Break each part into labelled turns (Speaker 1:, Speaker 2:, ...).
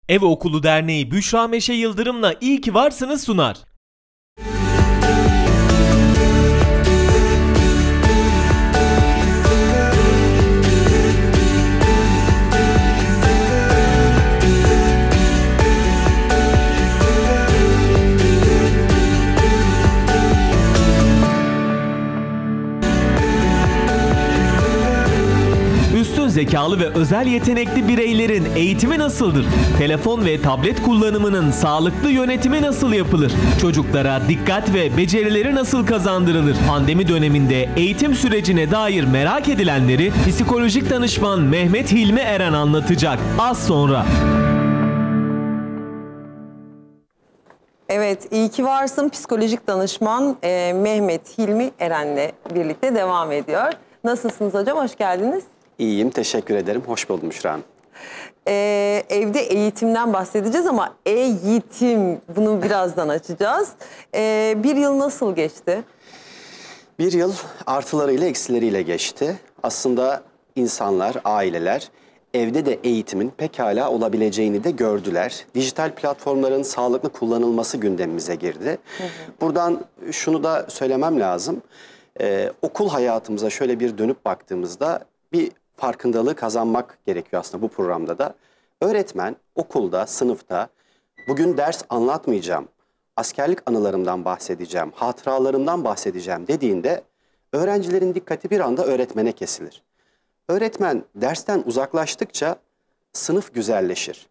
Speaker 1: Ev Okulu Derneği Büşra Meşe Yıldırım'la İyi ki Varsınız sunar. Üstün zekalı ve özel yetenekli bireylerin eğitimi nasıldır? Telefon ve tablet kullanımının sağlıklı yönetimi nasıl yapılır? Çocuklara dikkat ve becerileri nasıl kazandırılır? Pandemi döneminde eğitim sürecine dair merak edilenleri psikolojik danışman Mehmet Hilmi Eren anlatacak. Az sonra.
Speaker 2: Evet, iyi ki varsın. Psikolojik danışman Mehmet Hilmi Eren'le birlikte devam ediyor. Nasılsınız hocam? Hoş geldiniz.
Speaker 3: İyiyim, teşekkür ederim. Hoş buldum Büşra Hanım.
Speaker 2: Evde eğitimden bahsedeceğiz ama eğitim, bunu birazdan açacağız. Bir yıl nasıl geçti?
Speaker 3: Bir yıl artılarıyla eksileriyle geçti. Aslında insanlar, aileler evde de eğitimin pekala olabileceğini de gördüler. Dijital platformların sağlıklı kullanılması gündemimize girdi. Buradan şunu da söylemem lazım. Okul hayatımıza şöyle bir dönüp baktığımızda bir farkındalığı kazanmak gerekiyor aslında bu programda da. Öğretmen okulda, sınıfta bugün ders anlatmayacağım, askerlik anılarımdan bahsedeceğim, hatıralarımdan bahsedeceğim dediğinde öğrencilerin dikkati bir anda öğretmene kesilir. Öğretmen dersten uzaklaştıkça sınıf güzelleşir.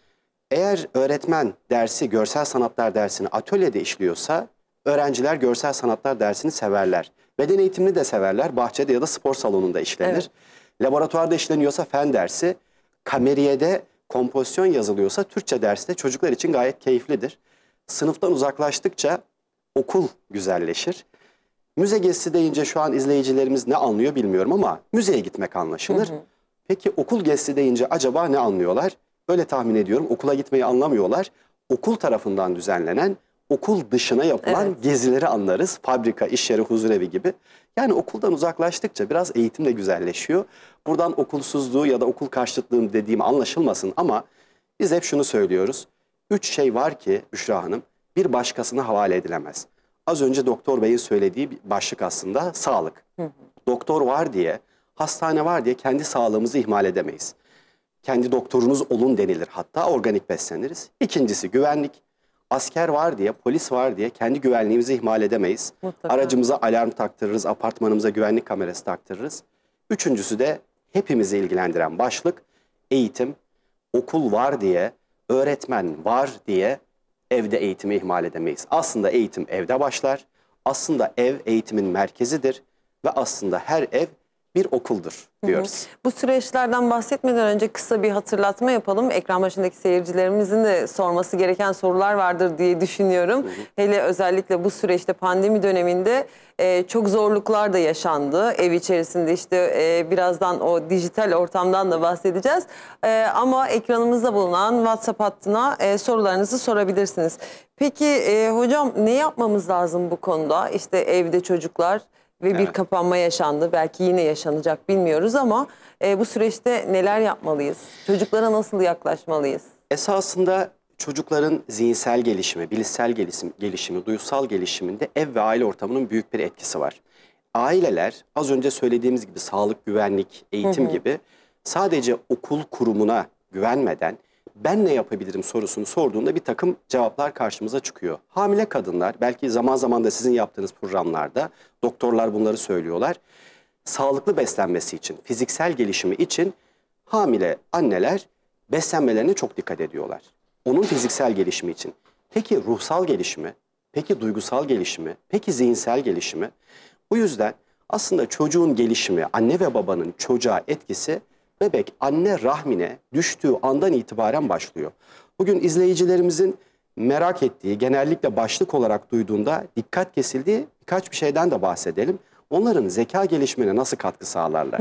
Speaker 3: Eğer öğretmen dersi, görsel sanatlar dersini atölyede işliyorsa öğrenciler görsel sanatlar dersini severler. Beden eğitimini de severler, bahçede ya da spor salonunda işlenir. Evet. Laboratuvarda işleniyorsa fen dersi, kameriyede kompozisyon yazılıyorsa Türkçe dersi de çocuklar için gayet keyiflidir. Sınıftan uzaklaştıkça okul güzelleşir. Müze gezisi deyince şu an izleyicilerimiz ne anlıyor bilmiyorum ama müzeye gitmek anlaşılır. Peki okul gezisi deyince acaba ne anlıyorlar? Öyle tahmin ediyorum, okula gitmeyi anlamıyorlar. Okul tarafından düzenlenen, okul dışına yapılan gezileri anlarız. Fabrika, iş yeri, huzurevi gibi. Yani okuldan uzaklaştıkça biraz eğitim de güzelleşiyor. Buradan okulsuzluğu ya da okul karşıtlığını dediğim anlaşılmasın ama biz hep şunu söylüyoruz. 3 şey var ki Büşra Hanım bir başkasına havale edilemez. Az önce Doktor Bey'in söylediği bir başlık aslında sağlık. Doktor var diye, hastane var diye kendi sağlığımızı ihmal edemeyiz. Kendi doktorunuz olun denilir, hatta organik besleniriz. İkincisi güvenlik. Asker var diye, polis var diye kendi güvenliğimizi ihmal edemeyiz. Mutlaka. Aracımıza alarm taktırırız, apartmanımıza güvenlik kamerası taktırırız. Üçüncüsü de hepimizi ilgilendiren başlık eğitim. Okul var diye, öğretmen var diye evde eğitimi ihmal edemeyiz. Aslında eğitim evde başlar. Aslında ev eğitimin merkezidir ve aslında her ev bir okuldur diyoruz.
Speaker 2: Bu süreçlerden bahsetmeden önce kısa bir hatırlatma yapalım. Ekran başındaki seyircilerimizin de sorması gereken sorular vardır diye düşünüyorum. Hele özellikle bu süreçte pandemi döneminde çok zorluklar da yaşandı. Ev içerisinde işte birazdan o dijital ortamdan da bahsedeceğiz. Ama ekranımızda bulunan WhatsApp hattına sorularınızı sorabilirsiniz. Peki hocam ne yapmamız lazım bu konuda? İşte evde çocuklar ve bir kapanma yaşandı. Belki yine yaşanacak bilmiyoruz ama bu süreçte neler yapmalıyız? Çocuklara nasıl yaklaşmalıyız?
Speaker 3: Esasında çocukların zihinsel gelişimi, bilişsel gelişimi, duysal gelişiminde ev ve aile ortamının büyük bir etkisi var. Aileler az önce söylediğimiz gibi sağlık, güvenlik, eğitim gibi sadece okul kurumuna güvenmeden ben ne yapabilirim sorusunu sorduğunda bir takım cevaplar karşımıza çıkıyor. Hamile kadınlar, belki zaman zaman da sizin yaptığınız programlarda doktorlar bunları söylüyorlar. Sağlıklı beslenmesi için, fiziksel gelişimi için hamile anneler beslenmelerine çok dikkat ediyorlar. Onun fiziksel gelişimi için. Peki ruhsal gelişimi, peki duygusal gelişimi, peki zihinsel gelişimi? Bu yüzden aslında çocuğun gelişimi, anne ve babanın çocuğa etkisi bebek anne rahmine düştüğü andan itibaren başlıyor. Bugün izleyicilerimizin merak ettiği, genellikle başlık olarak duyduğunda dikkat kesildiği birkaç bir şeyden de bahsedelim. Onların zeka gelişimine nasıl katkı sağlarlar?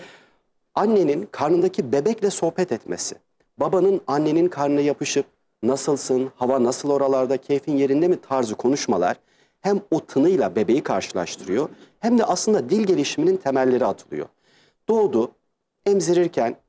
Speaker 3: Annenin karnındaki bebekle sohbet etmesi, babanın annenin karnına yapışıp nasılsın, hava nasıl oralarda, keyfin yerinde mi tarzı konuşmalar hem o tınıyla bebeği karşılaştırıyor hem de aslında dil gelişiminin temelleri atılıyor. Doğdu, emzirirken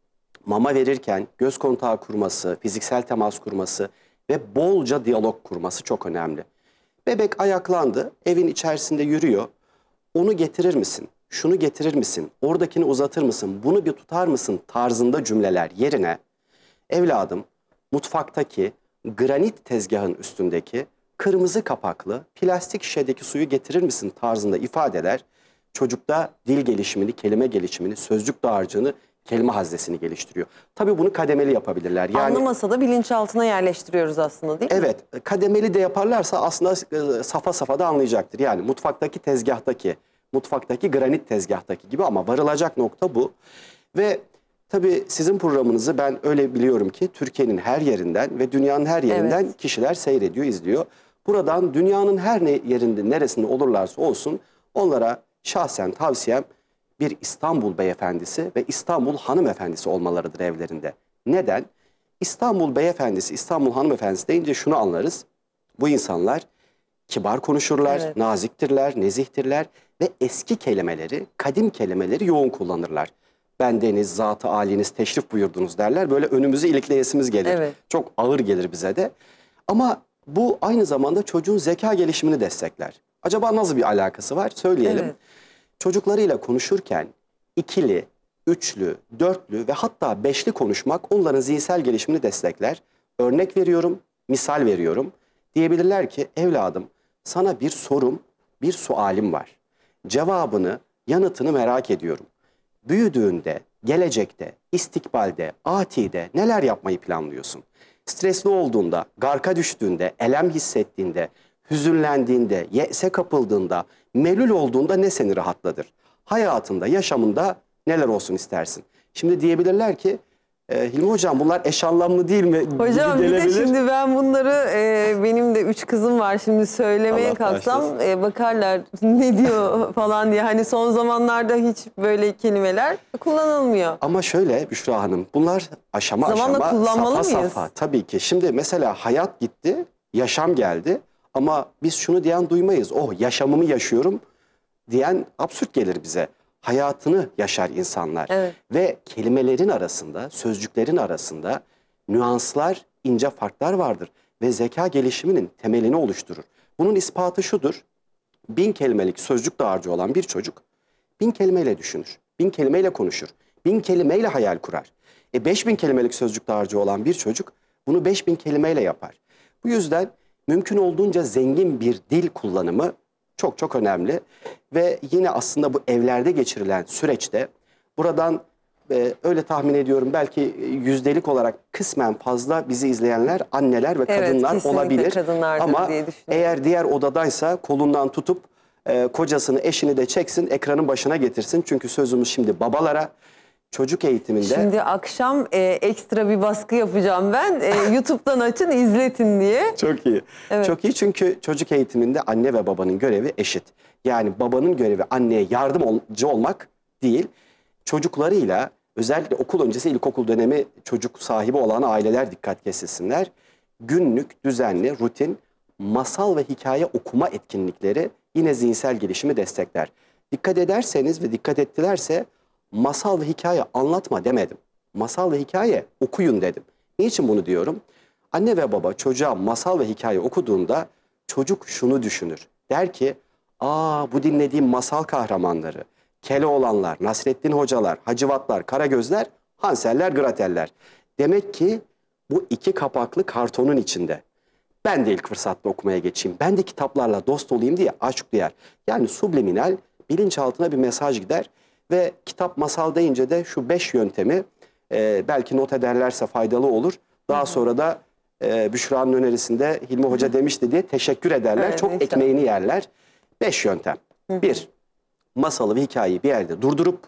Speaker 3: mama verirken göz kontağı kurması, fiziksel temas kurması ve bolca diyalog kurması çok önemli. Bebek ayaklandı, evin içerisinde yürüyor. Onu getirir misin? Şunu getirir misin? Oradakini uzatır mısın? Bunu bir tutar mısın? Tarzında cümleler yerine evladım mutfaktaki granit tezgahın üstündeki kırmızı kapaklı plastik şişedeki suyu getirir misin tarzında ifadeler çocukta dil gelişimini, kelime gelişimini, sözcük dağarcığını, kelime haznesini geliştiriyor. Tabii bunu kademeli yapabilirler. Yani,
Speaker 2: Anlamasa da bilinçaltına yerleştiriyoruz aslında, değil mi?
Speaker 3: evet, kademeli de yaparlarsa aslında safa safa da anlayacaktır. Yani mutfaktaki tezgahtaki, mutfaktaki granit tezgahtaki gibi ama varılacak nokta bu. Ve tabii sizin programınızı ben öyle biliyorum ki Türkiye'nin her yerinden ve dünyanın her yerinden
Speaker 2: Evet.
Speaker 3: kişiler seyrediyor, izliyor. Buradan dünyanın her yerinde, neresinde olurlarsa olsun onlara şahsen tavsiyem bir İstanbul beyefendisi ve İstanbul hanımefendisi olmalarıdır evlerinde. Neden? İstanbul beyefendisi, İstanbul hanımefendisi deyince şunu anlarız. Bu insanlar kibar konuşurlar,
Speaker 2: Evet.
Speaker 3: naziktirler, nezihtirler ve eski kelimeleri, kadim kelimeleri yoğun kullanırlar. Bendeniz, zat-ı aliniz teşrif buyurdunuz derler. Böyle önümüzü ilikleyesimiz gelir.
Speaker 2: Evet.
Speaker 3: Çok ağır gelir bize de. Ama bu aynı zamanda çocuğun zeka gelişimini destekler. Acaba nasıl bir alakası var? Söyleyelim.
Speaker 2: Evet.
Speaker 3: Çocuklarıyla konuşurken ikili, üçlü, dörtlü ve hatta beşli konuşmak onların zihinsel gelişimini destekler. Örnek veriyorum, misal veriyorum. Diyebilirler ki evladım sana bir sorum, bir sualim var. Cevabını, yanıtını merak ediyorum. Büyüdüğünde, gelecekte, istikbalde, atide neler yapmayı planlıyorsun? Stresli olduğunda, garka düştüğünde, elem hissettiğinde, hüzünlendiğinde, yese kapıldığında, melul olduğunda ne seni rahatlatır? Hayatında, yaşamında neler olsun istersin? Şimdi diyebilirler ki, Hilmi Hocam bunlar eş anlamlı değil mi?
Speaker 2: Hocam
Speaker 3: gibi
Speaker 2: bir de
Speaker 3: gelebilir.
Speaker 2: şimdi ben bunları benim de 3 kızım var, şimdi söylemeye
Speaker 3: Allah
Speaker 2: kalksam
Speaker 3: bağışlasın.
Speaker 2: bakarlar ne diyor falan diye. Hani son zamanlarda hiç böyle kelimeler kullanılmıyor.
Speaker 3: Ama şöyle Büşra Hanım, bunlar aşama
Speaker 2: Zamanla
Speaker 3: aşama,
Speaker 2: kullanmalı
Speaker 3: safa
Speaker 2: mıyız?
Speaker 3: safa. Tabii ki. Şimdi mesela hayat gitti, yaşam geldi ama biz şunu diyen duymayız. Oh yaşamımı yaşıyorum diyen absürt gelir bize. Hayatını yaşar insanlar.
Speaker 2: Evet.
Speaker 3: Ve kelimelerin arasında, sözcüklerin arasında nüanslar, ince farklar vardır. Ve zeka gelişiminin temelini oluşturur. Bunun ispatı şudur. 1000 kelimelik sözcük dağarcığı olan bir çocuk 1000 kelimeyle düşünür, 1000 kelimeyle konuşur, 1000 kelimeyle hayal kurar. 5000 kelimelik sözcük dağarcığı olan bir çocuk bunu 5000 kelimeyle yapar. Bu yüzden mümkün olduğunca zengin bir dil kullanımı çok çok önemli. Ve yine aslında bu evlerde geçirilen süreçte buradan öyle tahmin ediyorum belki yüzdelik olarak kısmen fazla bizi izleyenler anneler ve
Speaker 2: Evet,
Speaker 3: kadınlar
Speaker 2: kesinlikle
Speaker 3: olabilir.
Speaker 2: kadınlardır
Speaker 3: Ama
Speaker 2: diye düşünüyorum.
Speaker 3: eğer diğer odadaysa kolundan tutup kocasını, eşini de çeksin, ekranın başına getirsin. Çünkü sözümüz şimdi babalara, çocuk eğitiminde.
Speaker 2: Şimdi akşam ekstra bir baskı yapacağım ben. YouTube'dan açın, izletin diye.
Speaker 3: Çok iyi.
Speaker 2: Evet.
Speaker 3: Çok iyi çünkü çocuk eğitiminde anne ve babanın görevi eşit. Yani babanın görevi anneye yardımcı olmak değil. Çocuklarıyla özellikle okul öncesi ilkokul dönemi çocuk sahibi olan aileler dikkat kesilsinler. Günlük, düzenli, rutin, masal ve hikaye okuma etkinlikleri yine zihinsel gelişimi destekler. Dikkat ederseniz ve dikkat ettilerse masal ve hikaye anlatma demedim. Masal ve hikaye okuyun dedim. Niçin bunu diyorum? Anne ve baba çocuğa masal ve hikaye okuduğunda çocuk şunu düşünür. Der ki, aa bu dinlediğim masal kahramanları, Keloğlanlar, Nasrettin Hocalar, Hacivatlar, Karagözler, Hanseller, Greteller. Demek ki bu iki kapaklı kartonun içinde. Ben de ilk fırsatta okumaya geçeyim. Ben de kitaplarla dost olayım diye aşk duyar. Yani subliminal bilinçaltına bir mesaj gider. Ve kitap masal deyince de şu 5 yöntemi belki not ederlerse faydalı olur. Daha sonra da Büşra'nın önerisinde Hilmi Hoca demişti diye teşekkür ederler.
Speaker 2: Evet,
Speaker 3: çok
Speaker 2: inşallah.
Speaker 3: ekmeğini yerler. 5 yöntem. 1. Masalı ve hikayeyi bir yerde durdurup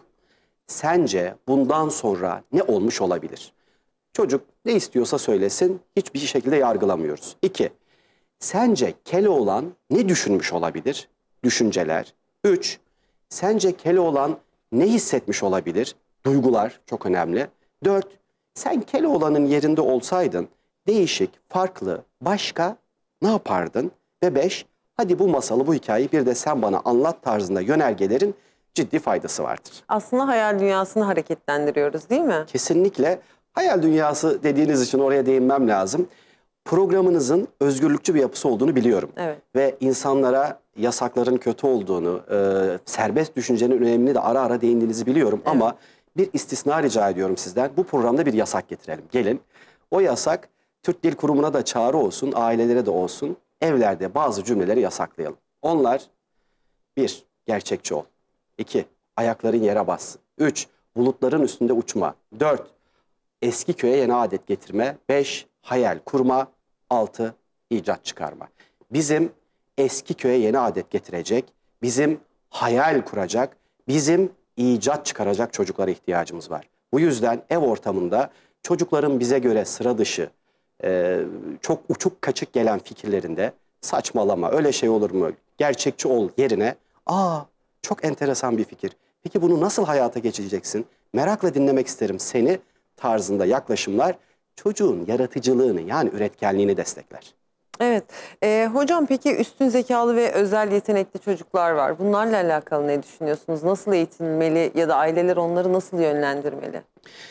Speaker 3: sence bundan sonra ne olmuş olabilir? Çocuk ne istiyorsa söylesin, hiçbir şekilde yargılamıyoruz. 2. Sence Keloğlan ne düşünmüş olabilir? Düşünceler. 3. Sence Keloğlan ne hissetmiş olabilir? Duygular çok önemli. 4. Sen Keloğlan'ın yerinde olsaydın değişik, farklı, başka ne yapardın? Ve 5. Hadi bu masalı, bu hikayeyi bir de sen bana anlat tarzında yönergelerin ciddi faydası vardır.
Speaker 2: Aslında hayal dünyasını hareketlendiriyoruz, değil mi?
Speaker 3: Kesinlikle hayal dünyası dediğiniz için oraya değinmem lazım. Programınızın özgürlükçü bir yapısı olduğunu biliyorum.
Speaker 2: Evet.
Speaker 3: Ve insanlara yasakların kötü olduğunu, serbest düşüncenin önemini de ara ara değindiğinizi biliyorum.
Speaker 2: Evet.
Speaker 3: Ama bir istisna rica ediyorum sizden. Bu programda bir yasak getirelim. Gelin. O yasak Türk Dil Kurumu'na da çağrı olsun, ailelere de olsun. Evlerde bazı cümleleri yasaklayalım. Onlar: 1. Gerçekçi ol. 2. Ayakların yere bassın. 3. Bulutların üstünde uçma. 4. Eski köye yeni adet getirme. 5. Hayal kurma. 6. icat çıkarma. Bizim eski köye yeni adet getirecek, bizim hayal kuracak, bizim icat çıkaracak çocuklara ihtiyacımız var. Bu yüzden ev ortamında çocukların bize göre sıra dışı, çok uçuk kaçık gelen fikirlerinde saçmalama, öyle şey olur mu, gerçekçi ol yerine çok enteresan bir fikir. Peki bunu nasıl hayata geçireceksin? Merakla dinlemek isterim seni tarzında yaklaşımlar çocuğun yaratıcılığını yani üretkenliğini destekler.
Speaker 2: Evet. Hocam peki üstün zekalı ve özel yetenekli çocuklar var. Bunlarla alakalı ne düşünüyorsunuz? Nasıl eğitilmeli ya da aileler onları nasıl yönlendirmeli?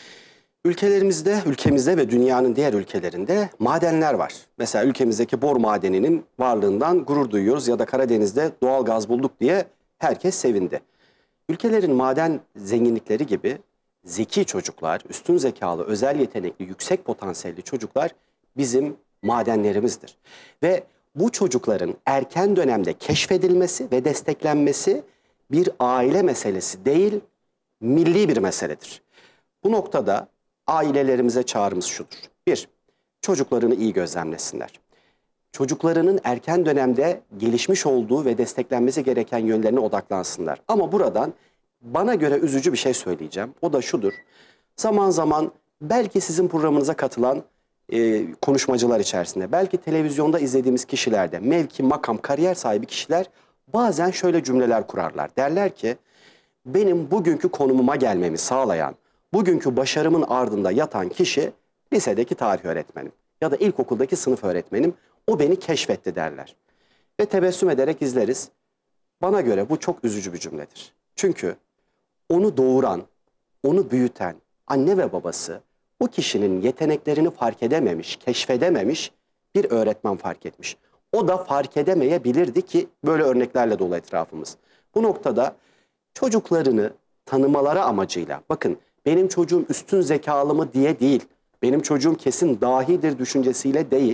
Speaker 3: Ülkemizde ve dünyanın diğer ülkelerinde madenler var. Mesela ülkemizdeki bor madeninin varlığından gurur duyuyoruz ya da Karadeniz'de doğal gaz bulduk diye herkes sevindi. Ülkelerin maden zenginlikleri gibi zeki çocuklar, üstün zekalı, özel yetenekli, yüksek potansiyelli çocuklar bizim madenlerimizdir. Ve bu çocukların erken dönemde keşfedilmesi ve desteklenmesi bir aile meselesi değil, milli bir meseledir. Bu noktada ailelerimize çağrımız şudur. 1. Çocuklarını iyi gözlemlesinler. Çocuklarının erken dönemde gelişmiş olduğu ve desteklenmesi gereken yönlerine odaklansınlar. Ama buradan bana göre üzücü bir şey söyleyeceğim. O da şudur. Zaman zaman belki sizin programınıza katılan konuşmacılar içerisinde, belki televizyonda izlediğimiz kişilerde, mevki, makam, kariyer sahibi kişiler bazen şöyle cümleler kurarlar. Derler ki, benim bugünkü konumuma gelmemi sağlayan, bugünkü başarımın ardında yatan kişi lisedeki tarih öğretmenim ya da ilkokuldaki sınıf öğretmenim, o beni keşfetti derler. Ve tebessüm ederek izleriz. Bana göre bu çok üzücü bir cümledir. Çünkü onu doğuran, onu büyüten anne ve babası o kişinin yeteneklerini fark edememiş, keşfedememiş bir öğretmen fark etmiş. O da fark edemeyebilirdi ki böyle örneklerle dolu etrafımız. Bu noktada çocuklarını tanımaları amacıyla, bakın benim çocuğum üstün zekalı mı diye değil, benim çocuğum kesin dahidir düşüncesiyle değil,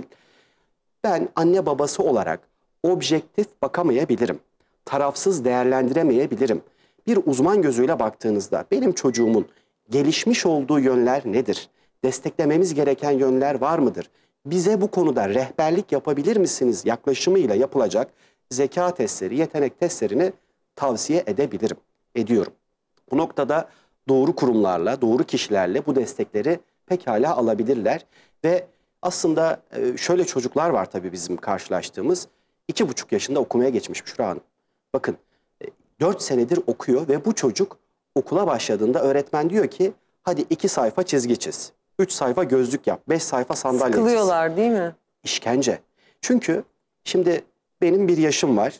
Speaker 3: ben anne babası olarak objektif bakamayabilirim, tarafsız değerlendiremeyebilirim. Bir uzman gözüyle baktığınızda benim çocuğumun gelişmiş olduğu yönler nedir? Desteklememiz gereken yönler var mıdır? Bize bu konuda rehberlik yapabilir misiniz yaklaşımıyla yapılacak zeka testleri, yetenek testlerini tavsiye edebilirim, ediyorum. Bu noktada doğru kurumlarla, doğru kişilerle bu destekleri pekala alabilirler. Ve aslında şöyle çocuklar var tabii bizim karşılaştığımız. 2,5 yaşında okumaya geçmiş Büşra Hanım. Bakın 4 senedir okuyor ve bu çocuk okula başladığında öğretmen diyor ki hadi 2 sayfa çizgi çiz, 3 sayfa gözlük yap, 5 sayfa sandalye çiz.
Speaker 2: Sıkılıyorlar değil mi?
Speaker 3: İşkence. Çünkü şimdi benim bir yaşım var.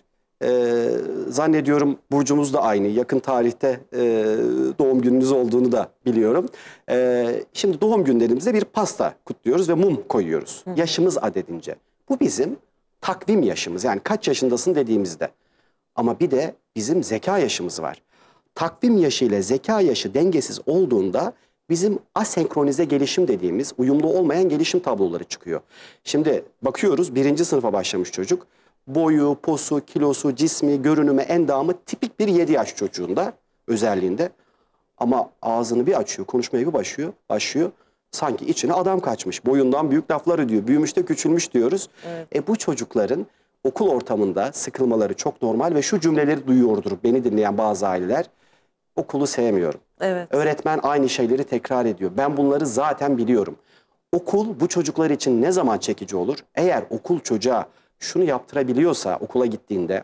Speaker 3: Zannediyorum burcumuz da aynı. Yakın tarihte doğum gününüz olduğunu da biliyorum. Şimdi doğum günlerimizde bir pasta kutluyoruz ve mum koyuyoruz. Yaşımız adedince. Bu bizim takvim yaşımız. Yani kaç yaşındasın dediğimizde. Ama bir de bizim zeka yaşımız var. Takvim yaşı ile zeka yaşı dengesiz olduğunda bizim asenkronize gelişim dediğimiz uyumlu olmayan gelişim tabloları çıkıyor. Şimdi bakıyoruz 1. sınıfa başlamış çocuk. Boyu, posu, kilosu, cismi, görünümü, endamı tipik bir 7 yaş çocuğunda özelliğinde. Ama ağzını bir açıyor, konuşmaya bir başlıyor. Sanki içine adam kaçmış. Boyundan büyük laflar ediyor. Büyümüş de küçülmüş diyoruz. Evet. Bu çocukların okul ortamında sıkılmaları çok normal ve şu cümleleri duyuyordur beni dinleyen bazı aileler. Okulu sevmiyorum.
Speaker 2: Evet.
Speaker 3: Öğretmen aynı şeyleri tekrar ediyor. Ben bunları zaten biliyorum. Okul bu çocuklar için ne zaman çekici olur? Eğer okul çocuğa şunu yaptırabiliyorsa okula gittiğinde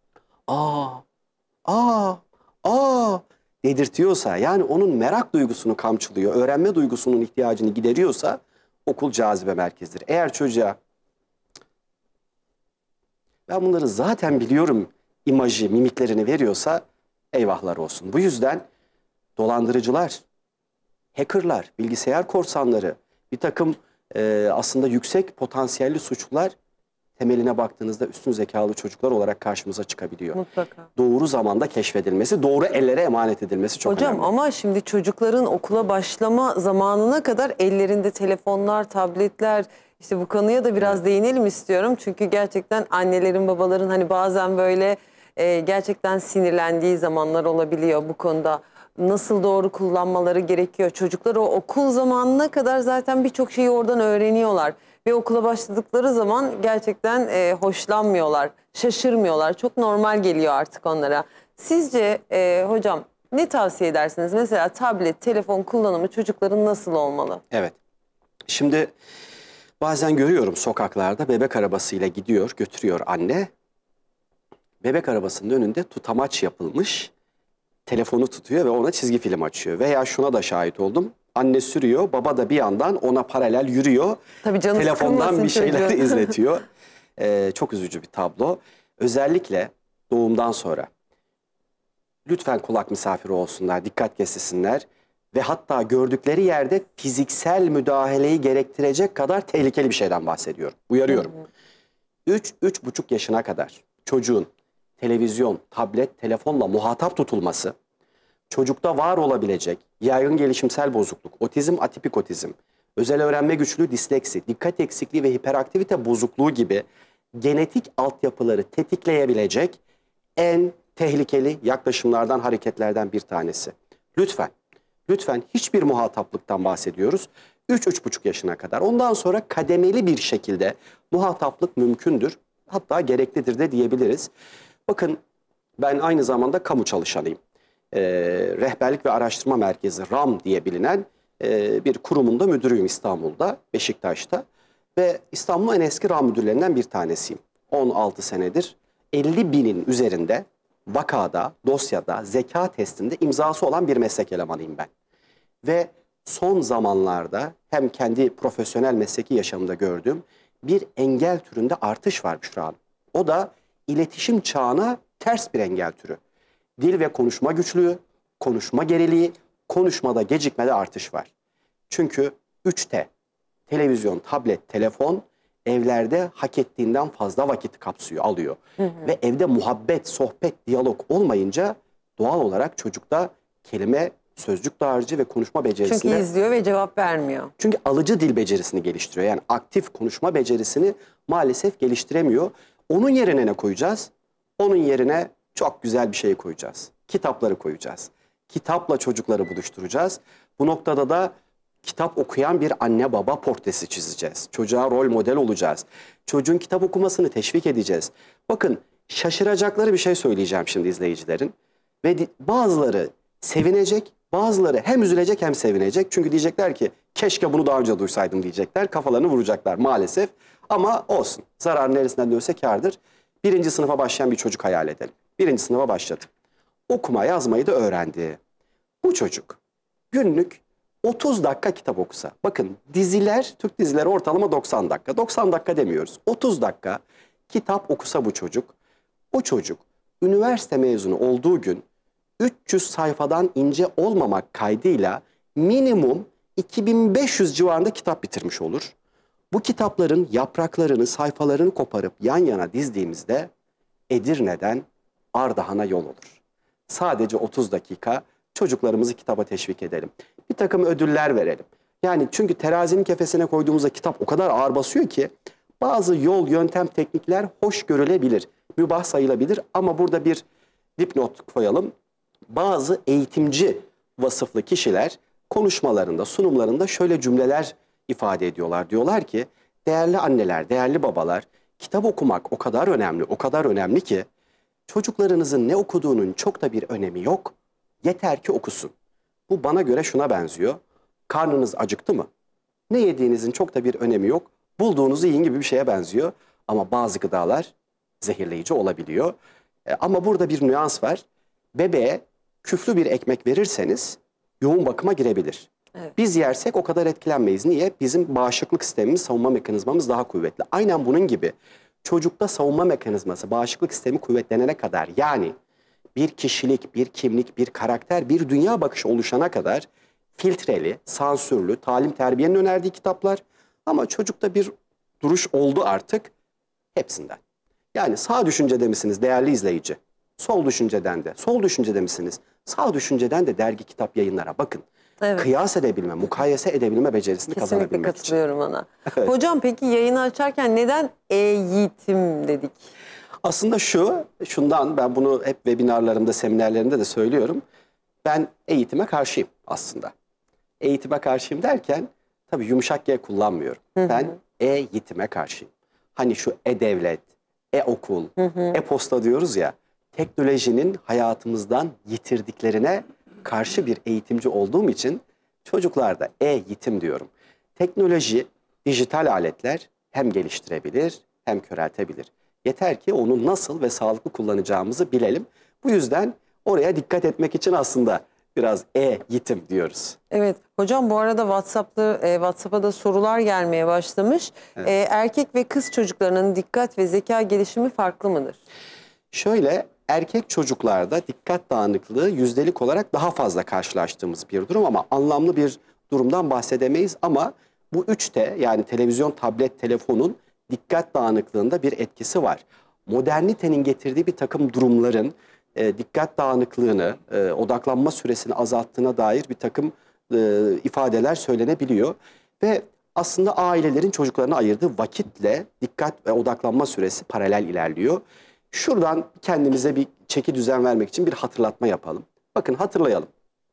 Speaker 3: dedirtiyorsa, yani onun merak duygusunu kamçılıyor, öğrenme duygusunun ihtiyacını gideriyorsa okul cazibe merkezidir. Eğer çocuğa ben bunları zaten biliyorum imajı, mimiklerini veriyorsa eyvahlar olsun. Bu yüzden dolandırıcılar, hackerlar, bilgisayar korsanları, bir takım aslında yüksek potansiyelli suçlular temeline baktığınızda üstün zekalı çocuklar olarak karşımıza çıkabiliyor.
Speaker 2: Mutlaka.
Speaker 3: Doğru zamanda keşfedilmesi, doğru ellere emanet edilmesi çok
Speaker 2: Hocam
Speaker 3: önemli.
Speaker 2: ama şimdi çocukların okula başlama zamanına kadar ellerinde telefonlar, tabletler, işte bu konuya da biraz değinelim istiyorum. Çünkü gerçekten annelerin, babaların hani bazen böyle gerçekten sinirlendiği zamanlar olabiliyor bu konuda. Nasıl doğru kullanmaları gerekiyor. Çocuklar o okul zamanına kadar zaten birçok şeyi oradan öğreniyorlar. Ve okula başladıkları zaman gerçekten hoşlanmıyorlar, şaşırmıyorlar. Çok normal geliyor artık onlara. Sizce hocam ne tavsiye edersiniz? Mesela tablet, telefon kullanımı çocukların nasıl olmalı?
Speaker 3: Evet. Şimdi bazen görüyorum sokaklarda bebek arabasıyla gidiyor, götürüyor anne. Bebek arabasının önünde tutamaç yapılmış. Telefonu tutuyor ve ona çizgi film açıyor. Veya şuna da şahit oldum. Anne sürüyor, baba da bir yandan ona paralel yürüyor.
Speaker 2: Tabii canı
Speaker 3: Telefondan
Speaker 2: sıkılmasın
Speaker 3: bir şeyler
Speaker 2: çocuğun.
Speaker 3: izletiyor. Çok üzücü bir tablo. Özellikle doğumdan sonra. Lütfen kulak misafiri olsunlar, dikkat kesilsinler. Ve hatta gördükleri yerde fiziksel müdahaleyi gerektirecek kadar tehlikeli bir şeyden bahsediyorum. Uyarıyorum. 3-3,5 yaşına kadar çocuğun televizyon, tablet, telefonla muhatap tutulması, çocukta var olabilecek yaygın gelişimsel bozukluk, otizm, atipik otizm, özel öğrenme güçlüğü, disleksi, dikkat eksikliği ve hiperaktivite bozukluğu gibi genetik altyapıları tetikleyebilecek en tehlikeli yaklaşımlardan, hareketlerden bir tanesi. Lütfen, lütfen hiçbir muhataplıktan bahsediyoruz. 3-3,5 yaşına kadar. Ondan sonra kademeli bir şekilde muhataplık mümkündür. Hatta gereklidir de diyebiliriz. Bakın ben aynı zamanda kamu çalışanıyım. Rehberlik ve Araştırma Merkezi RAM diye bilinen bir kurumunda müdürüyüm İstanbul'da, Beşiktaş'ta. Ve İstanbul'un en eski RAM müdürlerinden bir tanesiyim. 16 senedir 50 binin üzerinde vakada, dosyada, zeka testinde imzası olan bir meslek elemanıyım ben. Ve son zamanlarda hem kendi profesyonel mesleki yaşamımda gördüğüm bir engel türünde artış var Büşra Hanım. O da iletişim çağına ters bir engel türü. Dil ve konuşma güçlüğü, konuşma geriliği, konuşmada gecikmede artış var. Çünkü 3T, televizyon, tablet, telefon evlerde hak ettiğinden fazla vakit kapsıyor, alıyor. Ve evde muhabbet, sohbet, diyalog olmayınca doğal olarak çocukta kelime, sözcük dağarcığı ve konuşma becerisinde...
Speaker 2: Çünkü izliyor ve cevap vermiyor.
Speaker 3: Çünkü alıcı dil becerisini geliştiriyor. Yani aktif konuşma becerisini maalesef geliştiremiyor. Onun yerine ne koyacağız? Onun yerine çok güzel bir şey koyacağız. Kitapları koyacağız. Kitapla çocukları buluşturacağız. Bu noktada da kitap okuyan bir anne baba portresi çizeceğiz. Çocuğa rol model olacağız. Çocuğun kitap okumasını teşvik edeceğiz. Bakın şaşıracakları bir şey söyleyeceğim şimdi izleyicilerin. Ve bazıları sevinecek, bazıları hem üzülecek hem sevinecek. Çünkü diyecekler ki keşke bunu daha önce duysaydım diyecekler. Kafalarını vuracaklar maalesef. Ama olsun. Zarar neresinden dönse kârdır. 1. sınıfa başlayan bir çocuk hayal edelim. 1. sınıfa başladı. Okuma yazmayı da öğrendi. Bu çocuk günlük 30 dakika kitap okusa. Bakın diziler, Türk dizileri ortalama 90 dakika. 90 dakika demiyoruz. 30 dakika kitap okusa bu çocuk. O çocuk üniversite mezunu olduğu gün 300 sayfadan ince olmamak kaydıyla minimum 2500 civarında kitap bitirmiş olur. Bu kitapların yapraklarını, sayfalarını koparıp yan yana dizdiğimizde Edirne'den Ardahan'a yol olur. Sadece 30 dakika çocuklarımızı kitaba teşvik edelim. Bir takım ödüller verelim. Yani çünkü terazinin kefesine koyduğumuzda kitap o kadar ağır basıyor ki bazı yol, yöntem, teknikler hoş görülebilir, mübah sayılabilir ama burada bir dipnot koyalım. Bazı eğitimci vasıflı kişiler konuşmalarında, sunumlarında şöyle cümleler ifade ediyorlar. Diyorlar ki değerli anneler, değerli babalar, kitap okumak o kadar önemli, o kadar önemli ki çocuklarınızın ne okuduğunun çok da bir önemi yok. Yeter ki okusun. Bu bana göre şuna benziyor. Karnınız acıktı mı? Ne yediğinizin çok da bir önemi yok. Bulduğunuzu yiyin gibi bir şeye benziyor. Ama bazı gıdalar zehirleyici olabiliyor. Ama burada bir nüans var. Bebeğe küflü bir ekmek verirseniz yoğun bakıma girebilir.
Speaker 2: Evet.
Speaker 3: Biz yersek o kadar etkilenmeyiz. Niye? Bizim bağışıklık sistemimiz, savunma mekanizmamız daha kuvvetli. Aynen bunun gibi çocukta savunma mekanizması, bağışıklık sistemi kuvvetlenene kadar yani bir kişilik, bir kimlik, bir karakter, bir dünya bakışı oluşana kadar filtreli, sansürlü, talim terbiyenin önerdiği kitaplar. Ama çocukta bir duruş oldu artık hepsinden. Yani sağ düşüncede misiniz değerli izleyici? Sol düşünceden de. Sol düşüncede misiniz? Sağ düşünceden de dergi, kitap, yayınlara bakın.
Speaker 2: Evet.
Speaker 3: Kıyas edebilme, mukayese edebilme becerisini
Speaker 2: Kesinlikle
Speaker 3: kazanabilmek için.
Speaker 2: katılıyorum ona.
Speaker 3: Evet.
Speaker 2: Hocam peki yayını açarken neden eğitim dedik?
Speaker 3: Aslında şundan ben bunu hep webinarlarımda, seminerlerimde de söylüyorum. Ben eğitime karşıyım aslında. Eğitime karşıyım derken tabii yumuşak G kullanmıyorum. Ben e-yitime karşıyım. Hani şu e-devlet, e-okul, e-posta diyoruz ya, teknolojinin hayatımızdan yitirdiklerine karşı bir eğitimci olduğum için çocuklarda e-yitim diyorum. Teknoloji, dijital aletler hem geliştirebilir hem köreltebilir. Yeter ki onu nasıl ve sağlıklı kullanacağımızı bilelim. Bu yüzden oraya dikkat etmek için aslında biraz e-yitim diyoruz.
Speaker 2: Evet hocam, bu arada WhatsApp'a da sorular gelmeye başlamış. Erkek ve kız çocuklarının dikkat ve zeka gelişimi farklı mıdır?
Speaker 3: Şöyle, erkek çocuklarda dikkat dağınıklığı yüzdelik olarak daha fazla karşılaştığımız bir durum ama anlamlı bir durumdan bahsedemeyiz. Ama bu 3T, yani televizyon, tablet, telefonun dikkat dağınıklığında bir etkisi var. Modernitenin getirdiği bir takım durumların dikkat dağınıklığını, odaklanma süresini azalttığına dair bir takım ifadeler söylenebiliyor. Ve aslında ailelerin çocuklarına ayırdığı vakitle dikkat ve odaklanma süresi paralel ilerliyor. Şuradan kendimize bir çeki düzen vermek için bir hatırlatma yapalım. Bakın hatırlayalım.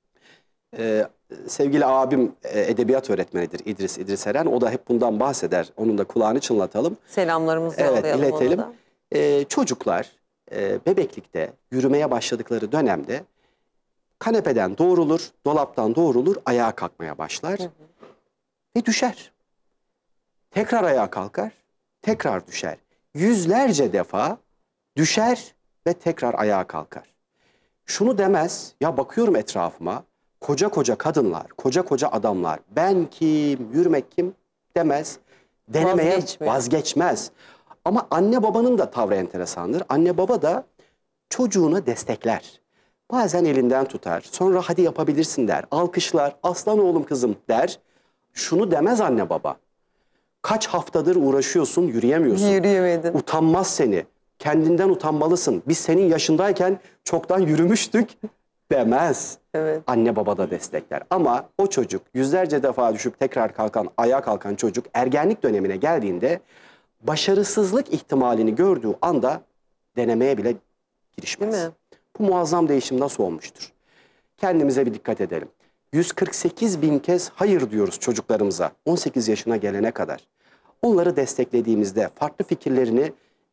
Speaker 3: Sevgili abim edebiyat öğretmenidir İdris Eren. O da hep bundan bahseder. Onun da kulağını çınlatalım.
Speaker 2: Selamlarımızı
Speaker 3: Evet, iletelim.
Speaker 2: ona da.
Speaker 3: Çocuklar bebeklikte yürümeye başladıkları dönemde kanepeden doğrulur, dolaptan doğrulur, ayağa kalkmaya başlar ve düşer. Tekrar ayağa kalkar, tekrar düşer. Yüzlerce defa düşer ve tekrar ayağa kalkar. Şunu demez, ya bakıyorum etrafıma, koca koca kadınlar, koca koca adamlar, ben kim, yürümek kim demez, denemeye vazgeçmez. Ama anne babanın da tavrı enteresandır. Anne baba da çocuğunu destekler. Bazen elinden tutar, sonra hadi yapabilirsin der, alkışlar, aslan oğlum kızım der. Şunu demez anne baba, kaç haftadır uğraşıyorsun, yürüyemiyorsun.
Speaker 2: Yürüyemedin.
Speaker 3: Utanmaz seni. Kendinden utanmalısın. Biz senin yaşındayken çoktan yürümüştük demez.
Speaker 2: Evet.
Speaker 3: Anne baba da destekler. Ama o çocuk yüzlerce defa düşüp tekrar kalkan, ayağa kalkan çocuk ergenlik dönemine geldiğinde başarısızlık ihtimalini gördüğü anda denemeye bile girişmez.
Speaker 2: Değil mi?
Speaker 3: Bu muazzam değişim nasıl olmuştur? Kendimize bir dikkat edelim. 148 bin kez hayır diyoruz çocuklarımıza 18 yaşına gelene kadar. Onları desteklediğimizde, farklı fikirlerini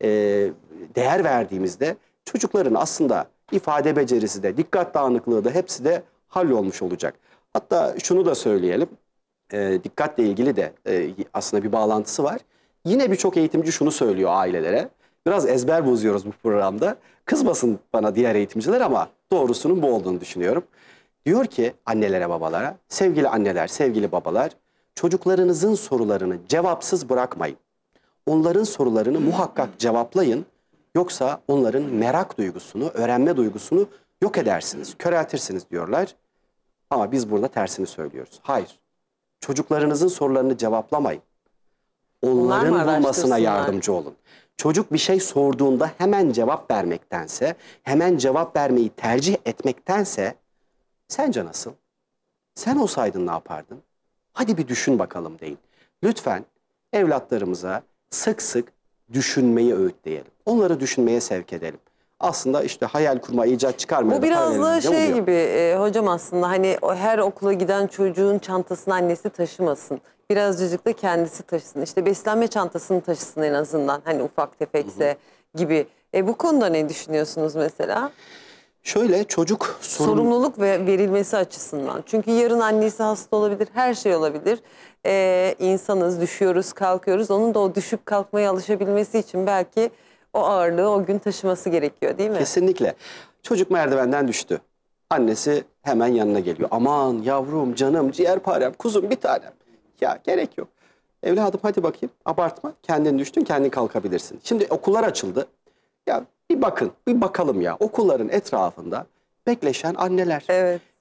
Speaker 3: değer verdiğimizde çocukların aslında ifade becerisi de, dikkat dağınıklığı da hepsi de hallolmuş olacak. Hatta şunu da söyleyelim, dikkatle ilgili de aslında bir bağlantısı var. Yine birçok eğitimci şunu söylüyor ailelere, biraz ezber bozuyoruz bu programda. Kızmasın bana diğer eğitimciler ama doğrusunun bu olduğunu düşünüyorum. Diyor ki annelere, babalara, sevgili anneler, sevgili babalar, çocuklarınızın sorularını cevapsız bırakmayın. Onların sorularını muhakkak cevaplayın. Yoksa onların merak duygusunu, öğrenme duygusunu yok edersiniz, köreltirsiniz diyorlar. Ama biz burada tersini söylüyoruz. Hayır, çocuklarınızın sorularını cevaplamayın. Onların bulmasına yardımcı olun. Çocuk bir şey sorduğunda hemen cevap vermektense, hemen cevap vermeyi tercih etmektense, sence nasıl? Sen olsaydın ne yapardın? Hadi bir düşün bakalım deyin. Lütfen evlatlarımıza sık sık düşünmeyi öğütleyelim. Onları düşünmeye sevk edelim. Aslında işte hayal kurma, icat çıkarmaya.
Speaker 2: Bu biraz da şey gibi hocam, aslında hani her okula giden çocuğun çantasını annesi taşımasın. Birazcık da kendisi taşısın. İşte beslenme çantasını taşısın en azından. Hani ufak tefekse gibi. Bu konuda ne düşünüyorsunuz mesela?
Speaker 3: Şöyle, çocuk
Speaker 2: sorumluluk verilmesi açısından. Çünkü yarın annesi hasta olabilir, her şey olabilir. İnsanız, düşüyoruz, kalkıyoruz. Onun da o düşüp kalkmaya alışabilmesi için belki o ağırlığı o gün taşıması gerekiyor, değil mi?
Speaker 3: Kesinlikle. Çocuk merdivenden düştü. Annesi hemen yanına geliyor. Aman yavrum, canım, ciğerparem, kuzum, bir tanem. Ya gerek yok. Evladım hadi bakayım, abartma. Kendin düştün, kendin kalkabilirsin. Şimdi okullar açıldı. Ya bir bakın, bir bakalım ya. Okulların etrafında bekleşen anneler.
Speaker 2: Evet.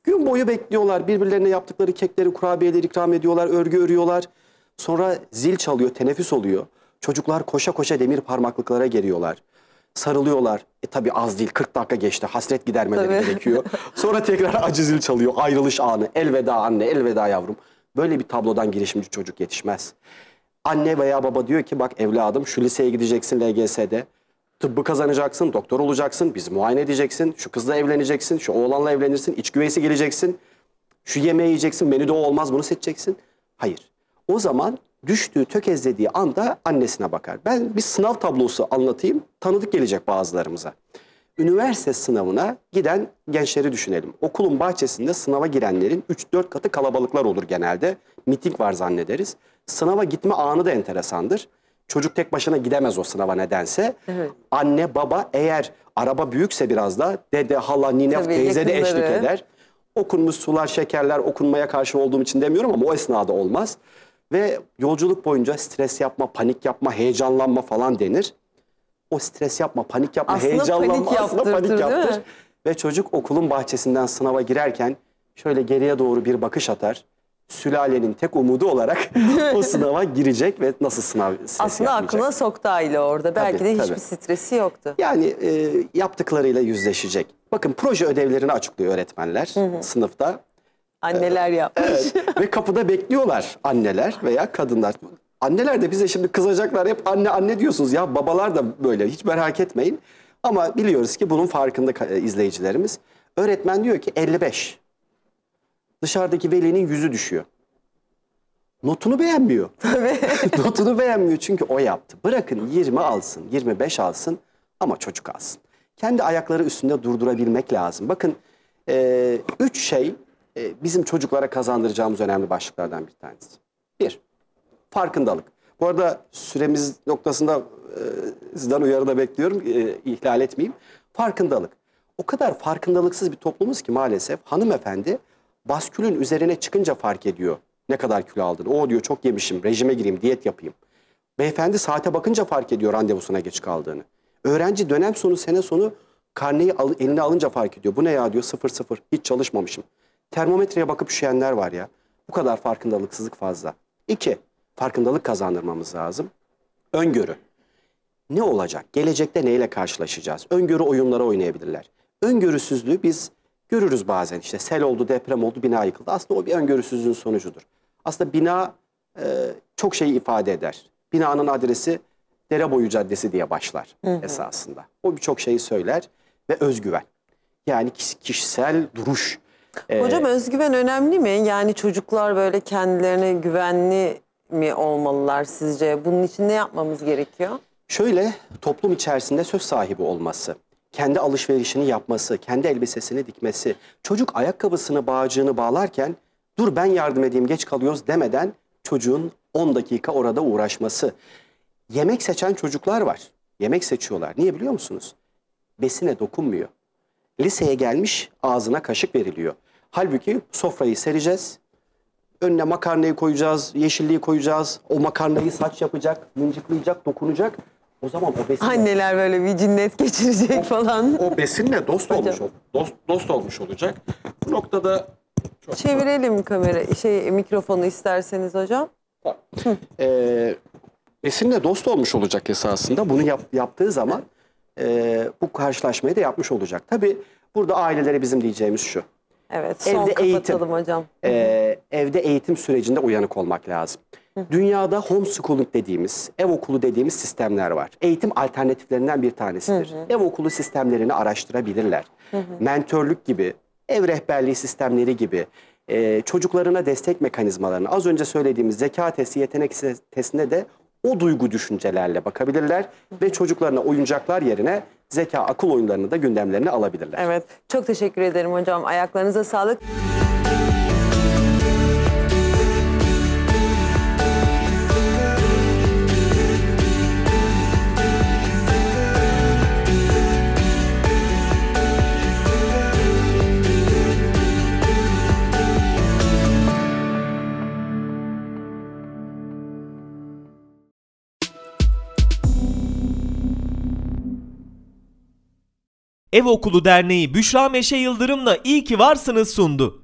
Speaker 3: Gün boyu bekliyorlar. Birbirlerine yaptıkları kekleri, kurabiyeleri ikram ediyorlar, örgü örüyorlar. Sonra zil çalıyor, teneffüs oluyor. Çocuklar koşa koşa demir parmaklıklara geliyorlar. Sarılıyorlar. Tabii az değil, 40 dakika geçti. Hasret gidermeleri
Speaker 2: Tabii.
Speaker 3: gerekiyor. Sonra tekrar acı zil çalıyor. Ayrılış anı. Elveda anne, elveda yavrum. Böyle bir tablodan girişimci çocuk yetişmez. Anne veya baba diyor ki bak evladım şu liseye gideceksin LGS'de. Tıbbı kazanacaksın, doktor olacaksın, bizi muayene edeceksin, şu kızla evleneceksin, şu oğlanla evlenirsin, iç güveysi geleceksin, şu yemeği yiyeceksin, menüde o olmaz bunu seçeceksin. Hayır. O zaman düştüğü, tökezlediği anda annesine bakar. Ben bir sınav tablosu anlatayım, tanıdık gelecek bazılarımıza. Üniversite sınavına giden gençleri düşünelim. Okulun bahçesinde sınava girenlerin 3-4 katı kalabalıklar olur genelde. Miting var zannederiz. Sınava gitme anı da enteresandır. Çocuk tek başına gidemez o sınava nedense.
Speaker 2: Evet.
Speaker 3: Anne, baba eğer araba büyükse biraz da dede, hala, nine,
Speaker 2: Tabii,
Speaker 3: teyze de eşlik
Speaker 2: yakınları.
Speaker 3: eder. Okunmuş sular, şekerler okunmaya karşı olduğum için demiyorum ama o esnada olmaz. Ve yolculuk boyunca stres yapma, panik yapma, heyecanlanma falan denir. O stres yapma, panik yapma,
Speaker 2: Aslında
Speaker 3: heyecanlanma
Speaker 2: panik
Speaker 3: aslında panik
Speaker 2: yaptırtır, değil
Speaker 3: yaptır.
Speaker 2: mi?
Speaker 3: Ve çocuk okulun bahçesinden sınava girerken şöyle geriye doğru bir bakış atar. Sülalenin tek umudu olarak o sınava girecek ve nasıl sınav stresi
Speaker 2: Aslında
Speaker 3: yapmayacak.
Speaker 2: aklına soktu aile orada. Belki de
Speaker 3: tabii.
Speaker 2: hiçbir stresi yoktu.
Speaker 3: Yani yaptıklarıyla yüzleşecek. Bakın proje ödevlerini açıklıyor öğretmenler sınıfta.
Speaker 2: Anneler yapmış.
Speaker 3: Evet. Ve kapıda bekliyorlar anneler veya kadınlar. Anneler de bize şimdi kızacaklar. Hep anne anne diyorsunuz. Ya babalar da böyle. Hiç merak etmeyin. Ama biliyoruz ki bunun farkında izleyicilerimiz. Öğretmen diyor ki 55. Dışarıdaki velinin yüzü düşüyor. Notunu beğenmiyor. Notunu beğenmiyor çünkü o yaptı. Bırakın 20 alsın, 25 alsın ama çocuk alsın. Kendi ayakları üstünde durdurabilmek lazım. Bakın 3 şey bizim çocuklara kazandıracağımız önemli başlıklardan bir tanesi. 1. Farkındalık. Bu arada süremiz noktasında sizden uyarı da bekliyorum. İhlal etmeyeyim. Farkındalık. O kadar farkındalıksız bir toplumuz ki maalesef hanımefendi baskülün üzerine çıkınca fark ediyor ne kadar kilo aldığını. O diyor çok yemişim, rejime gireyim, diyet yapayım. Beyefendi saate bakınca fark ediyor randevusuna geç kaldığını. Öğrenci dönem sonu, sene sonu karneyi eline alınca fark ediyor. Bu ne ya diyor 0-0 hiç çalışmamışım. Termometreye bakıp üşüyenler var ya. Bu kadar farkındalıksızlık fazla. 2. Farkındalık kazandırmamız lazım. Öngörü. Ne olacak? Gelecekte neyle karşılaşacağız? Öngörü oyunları oynayabilirler. Öngörüsüzlüğü biz görürüz bazen. İşte sel oldu, deprem oldu, bina yıkıldı. Aslında o bir öngörüsüzlüğün sonucudur. Aslında bina çok şey ifade eder. Binanın adresi Dereboyu Caddesi diye başlar esasında. O birçok şeyi söyler ve özgüven. Yani kişisel duruş.
Speaker 2: Hocam özgüven önemli mi? Yani çocuklar böyle kendilerine güvenli mi olmalılar sizce? Bunun için ne yapmamız gerekiyor?
Speaker 3: Şöyle toplum içerisinde söz sahibi olması, kendi alışverişini yapması, kendi elbisesini dikmesi, çocuk ayakkabısını bağcığını bağlarken dur ben yardım edeyim geç kalıyoruz demeden çocuğun 10 dakika orada uğraşması. Yemek seçen çocuklar var. Yemek seçiyorlar. Niye biliyor musunuz? Besine dokunmuyor. Liseye gelmiş ağzına kaşık veriliyor. Halbuki sofrayı sereceğiz. Önüne makarnayı koyacağız, yeşilliği koyacağız. O makarnayı saç yapacak, mıncıklayacak, dokunacak. O zaman o besinle,
Speaker 2: Anneler böyle bir cinnet geçirecek falan.
Speaker 3: o besinle dost olmuş olacak. Bu noktada
Speaker 2: Çevirelim mikrofonu isterseniz hocam.
Speaker 3: besinle dost olmuş olacak esasında. Bunu yaptığı zaman bu karşılaşmayı da yapmış olacak. Tabii burada ailelere bizim diyeceğimiz şu.
Speaker 2: Evet, son
Speaker 3: Evde
Speaker 2: kapatalım hocam.
Speaker 3: Evde eğitim sürecinde uyanık olmak lazım. Dünyada homeschooling dediğimiz, ev okulu dediğimiz sistemler var. Eğitim alternatiflerinden bir tanesidir. Ev okulu sistemlerini araştırabilirler. Mentörlük gibi, ev rehberliği sistemleri gibi, çocuklarına destek mekanizmalarını, az önce söylediğimiz zeka testi, yetenek testine de o duygu düşüncelerle bakabilirler ve çocuklarına oyuncaklar yerine zeka, akıl oyunlarını da gündemlerine alabilirler.
Speaker 2: Evet, çok teşekkür ederim hocam. Ayaklarınıza sağlık.
Speaker 1: Ev Okulu Derneği Büşra Meşe Yıldırım'la İyi ki Varsınız sundu.